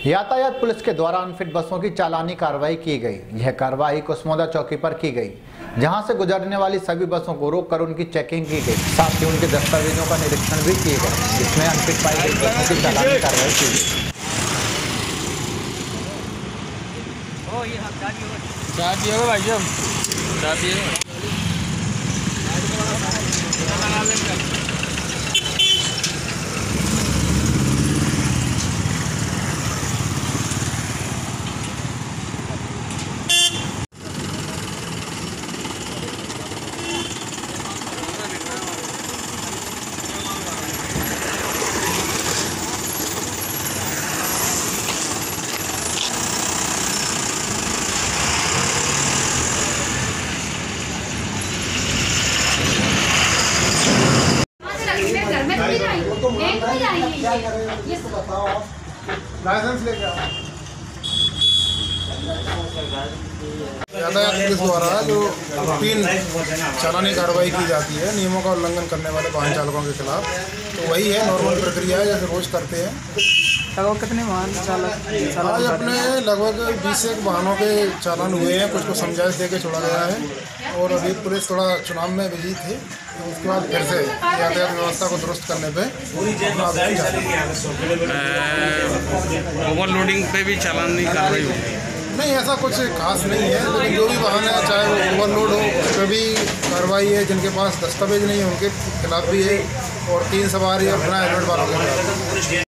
यातायात पुलिस के द्वारा अनफिट बसों की चालानी कार्रवाई की गई। यह कार्रवाई कुसमोदा चौकी पर की गई, जहां से गुजरने वाली सभी बसों को रोककर उनकी चेकिंग की गई। साथ ही उनके दस्तावेजों का निरीक्षण भी किए गए, जिसमें अनफिट पाई गई बसों की चालानी कार्रवाई की गई। लाइसेंस लेके आओ। यातायात पुलिस द्वारा जो 3 चालानी कार्रवाई की जाती है नियमों का उल्लंघन करने वाले वाहन चालकों के खिलाफ, तो वही है, नॉर्मल प्रक्रिया है जैसे रोज करते हैं। लगभग कितने वाहन चालक आज अपने लगभग 20 से वाहनों के चालान हुए हैं, कुछ को समझाइश दे के छोड़ा गया है। और अभी पुलिस थोड़ा चुनाव में बिजी थी, तो उसके बाद फिर से यातायात व्यवस्था को दुरुस्त करने पे ओवरलोडिंग पे भी चालान नहीं कार्रवाई हुई। नहीं, ऐसा कुछ खास नहीं है, लेकिन जो भी वाहन है चाहे वो ओवरलोड हो उस पर भी कार्रवाई है। जिनके पास दस्तावेज नहीं है उनके खिलाफ भी है, और 3 सवारी और बिना हेलमेट वालों के खिलाफ।